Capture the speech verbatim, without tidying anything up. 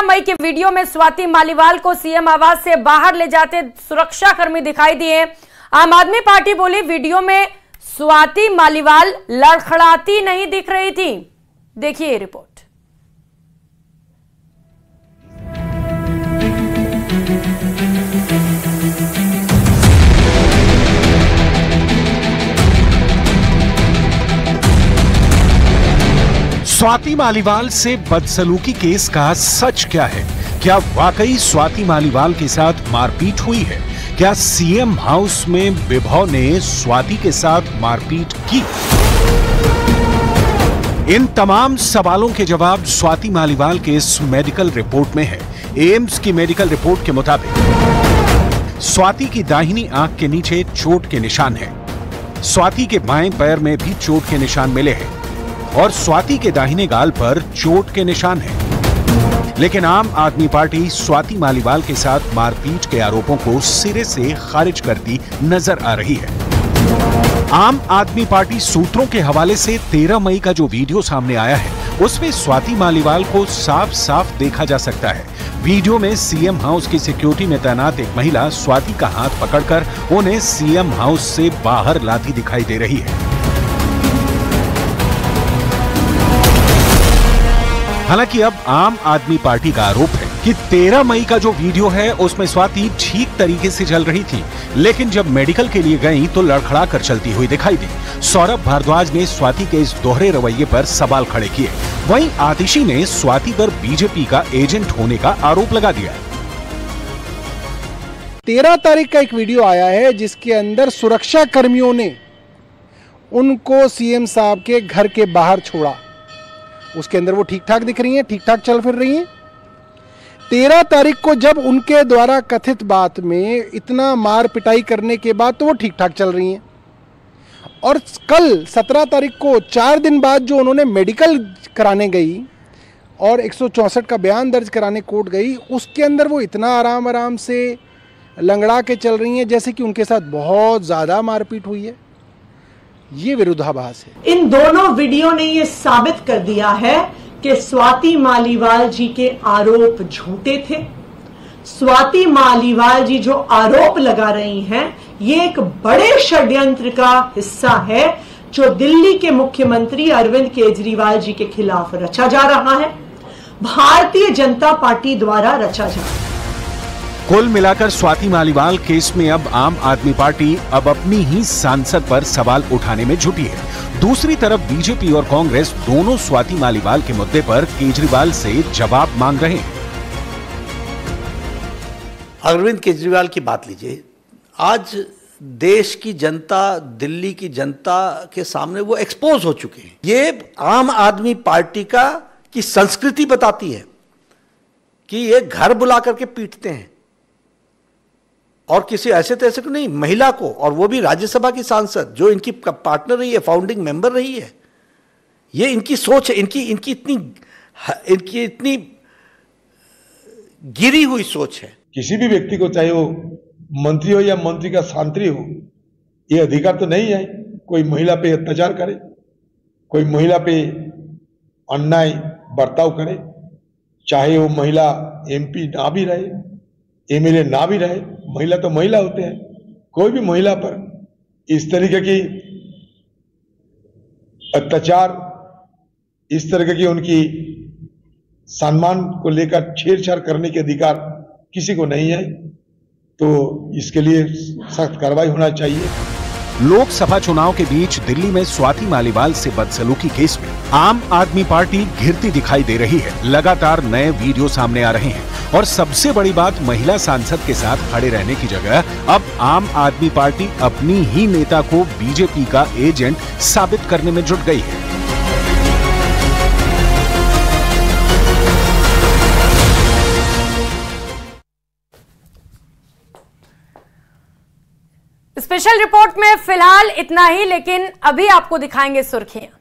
मई के वीडियो में स्वाति मालीवाल को सीएम आवास से बाहर ले जाते सुरक्षाकर्मी दिखाई दिए। आम आदमी पार्टी बोली वीडियो में स्वाति मालीवाल लड़खड़ाती नहीं दिख रही थी। देखिए ये रिपोर्ट। स्वाति मालीवाल से बदसलूकी केस का सच क्या है? क्या वाकई स्वाति मालीवाल के साथ मारपीट हुई है? क्या सीएम हाउस में विभव ने स्वाति के साथ मारपीट की? इन तमाम सवालों के जवाब स्वाति मालीवाल के इस मेडिकल रिपोर्ट में है। एम्स की मेडिकल रिपोर्ट के मुताबिक स्वाति की दाहिनी आंख के नीचे चोट के निशान हैं। स्वाति के बाएं पैर में भी चोट के निशान मिले हैं और स्वाति के दाहिने गाल पर चोट के निशान हैं। लेकिन आम आदमी पार्टी स्वाति मालीवाल के साथ मारपीट के आरोपों को सिरे से खारिज करती नजर आ रही है। आम आदमी पार्टी सूत्रों के हवाले से तेरह मई का जो वीडियो सामने आया है, उसमें स्वाति मालीवाल को साफ साफ देखा जा सकता है। वीडियो में सीएम हाउस की सिक्योरिटी में तैनात एक महिला स्वाति का हाथ पकड़कर उन्हें सीएम हाउस से बाहर लाती दिखाई दे रही है। हालांकि अब आम आदमी पार्टी का आरोप है कि तेरह मई का जो वीडियो है उसमें स्वाति ठीक तरीके से चल रही थी, लेकिन जब मेडिकल के लिए गई तो लड़खड़ा कर चलती हुई दिखाई दी। सौरभ भारद्वाज ने स्वाति के इस दोहरे रवैये पर सवाल खड़े किए। वहीं आतिशी ने स्वाति पर बीजेपी का एजेंट होने का आरोप लगा दिया। तेरह तारीख का एक वीडियो आया है जिसके अंदर सुरक्षा कर्मियों ने उनको सीएम साहब के घर के बाहर छोड़ा। उसके अंदर वो ठीक ठाक दिख रही हैं, ठीक ठाक चल फिर रही हैं। तेरह तारीख को जब उनके द्वारा कथित बात में इतना मार पिटाई करने के बाद तो वो ठीक ठाक चल रही हैं। और कल सत्रह तारीख को चार दिन बाद जो उन्होंने मेडिकल कराने गई और एक सौ चौंसठ का बयान दर्ज कराने कोर्ट गई, उसके अंदर वो इतना आराम आराम से लंगड़ा के चल रही हैं जैसे कि उनके साथ बहुत ज़्यादा मारपीट हुई है। ये विरोधाभास है। इन दोनों वीडियो ने ये साबित कर दिया है कि स्वाति मालीवाल जी के आरोप झूठे थे। स्वाति मालीवाल जी जो आरोप लगा रही हैं, ये एक बड़े षड्यंत्र का हिस्सा है जो दिल्ली के मुख्यमंत्री अरविंद केजरीवाल जी के खिलाफ रचा जा रहा है, भारतीय जनता पार्टी द्वारा रचा जा रहा है। कुल मिलाकर स्वाति मालीवाल केस में अब आम आदमी पार्टी अब अपनी ही सांसद पर सवाल उठाने में जुटी है। दूसरी तरफ बीजेपी और कांग्रेस दोनों स्वाति मालीवाल के मुद्दे पर केजरीवाल से जवाब मांग रहे हैं। अरविंद केजरीवाल की बात लीजिए, आज देश की जनता, दिल्ली की जनता के सामने वो एक्सपोज हो चुके हैं। ये आम आदमी पार्टी का की संस्कृति बताती है कि ये घर बुला करके पीटते हैं और किसी ऐसे तैसे को नहीं, महिला को, और वो भी राज्यसभा की सांसद जो इनकी पार्टनर रही है, फाउंडिंग मेंबर रही है। ये इनकी सोच है, इनकी इनकी इतनी इनकी इतनी गिरी हुई सोच है। किसी भी व्यक्ति को, चाहे वो मंत्री हो या मंत्री का सांत्री हो, ये अधिकार तो नहीं है कोई महिला पे अत्याचार करे, कोई महिला पे अन्याय बर्ताव करे, चाहे वो महिला एमपी ना भी रहे, एमएलए ना भी रहे। महिला तो महिला होते हैं। कोई भी महिला पर इस तरीके की अत्याचार, इस तरह की उनकी सम्मान को लेकर छेड़छाड़ करने के अधिकार किसी को नहीं है, तो इसके लिए सख्त कार्रवाई होना चाहिए। लोकसभा चुनाव के बीच दिल्ली में स्वाति मालीवाल से बदसलूकी केस में आम आदमी पार्टी घिरती दिखाई दे रही है। लगातार नए वीडियो सामने आ रहे हैं और सबसे बड़ी बात, महिला सांसद के साथ खड़े रहने की जगह अब आम आदमी पार्टी अपनी ही नेता को बीजेपी का एजेंट साबित करने में जुट गई है। स्पेशल रिपोर्ट में फिलहाल इतना ही, लेकिन अभी आपको दिखाएंगे सुर्खियां।